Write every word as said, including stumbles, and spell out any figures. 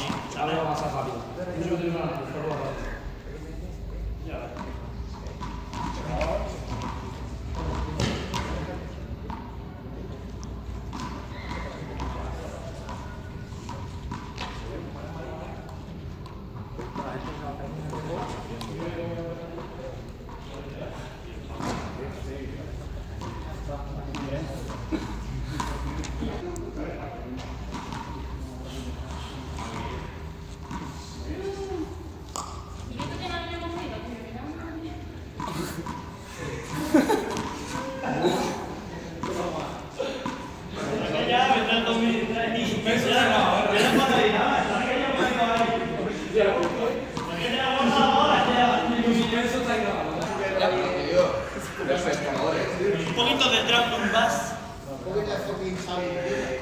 Algo más rápido. Yo tengo una un poquito de drum and bass. Un poquito de fucking sound.